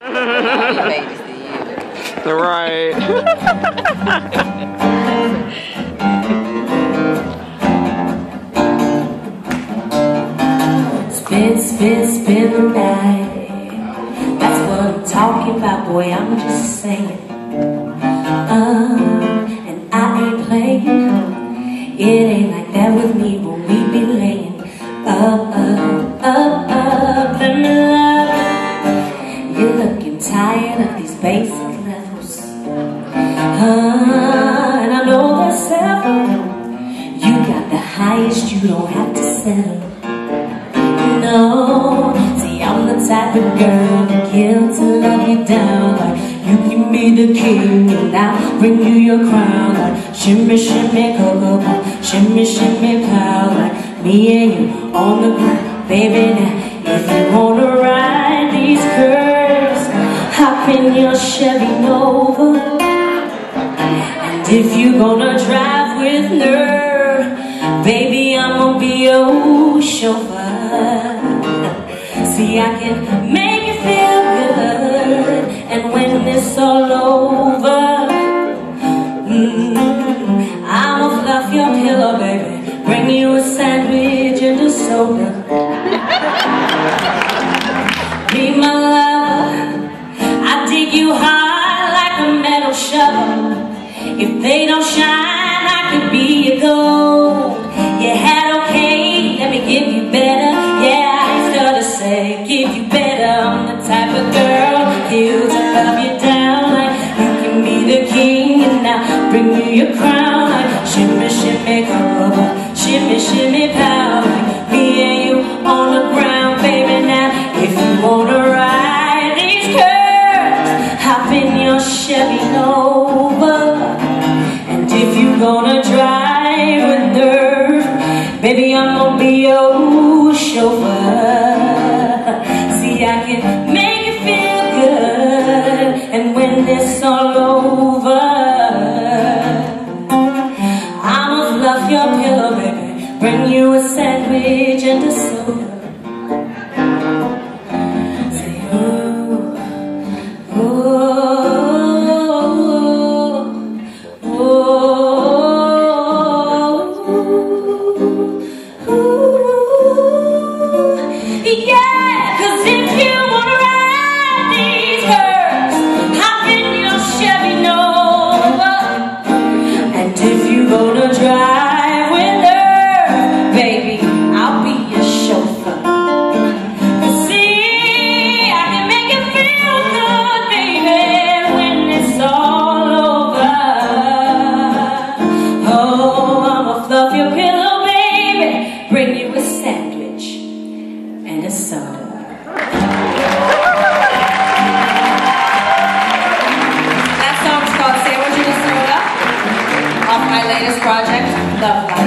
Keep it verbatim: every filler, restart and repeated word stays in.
Babies to you. Right. Spin, spin, spin the night. That's what I'm talking about, boy, I'm just saying. Uh, and I ain't playing. It ain't like that with me when we be laying up, up, up, up. Let me love you. You're looking tired of these basic levels. Uh, and I know there's several. You got the highest, you don't have to settle. No, see, I'm the type of girl to kill to love you down. Like, you give me the king and I'll bring you your crown. Like, shimmy, shimmy, cocoa, shimmy, shimmy, pow. Like, me and you on the ground, baby, now. If you wanna ride these curves, hop in your Chevy Nova. And if you gonna drive with nerve, baby, I'm gonna be your chauffeur. See, I can make you feel good, and when it's all over, mm, I'ma fluff your pillow, baby, bring you a sandwich and a soda. Be my lover, I dig you hard like a metal shovel. If they don't shine, I can be your gold. You had okay, let me give you better. Yeah, I ain't stutter to say, give you better. I'm the type of girl who'll love you down. Like, you can be the king and I'll bring you your crown. Like, shimmy, shimmy, cover, shimmy, shimmy, pow. Like, me and you on the ground, baby, now. If you wanna ride these curves, hop in your Chevy Nova. And if you gonna drive with nerve, baby, I'm gonna be your chauffeur. See, I can make you feel good, and when it's all over, I'ma fluff your pillow, baby, bring you a sandwich and a soda. Say, ooh, ooh, ooh, ooh. Yeah, 'cause if you wanna ride these curves, hop in your Chevy Nova. And if you gonna drive with her, baby, I'll be your chauffeur. 'Cause see, I can make you feel good, baby, when it's all over. Oh, I'ma fluff your pillow, baby, bring you a sandwich and a soda. That song's called Sandwich and a Soda, off my latest project, Love Life.